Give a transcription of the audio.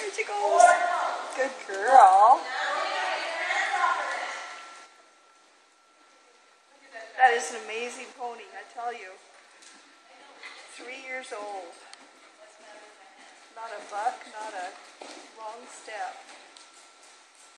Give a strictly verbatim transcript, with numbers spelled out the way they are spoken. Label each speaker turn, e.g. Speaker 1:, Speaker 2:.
Speaker 1: There she goes. Good girl. That is an amazing pony, I tell you. Three years old. Not a buck, not a wrong step.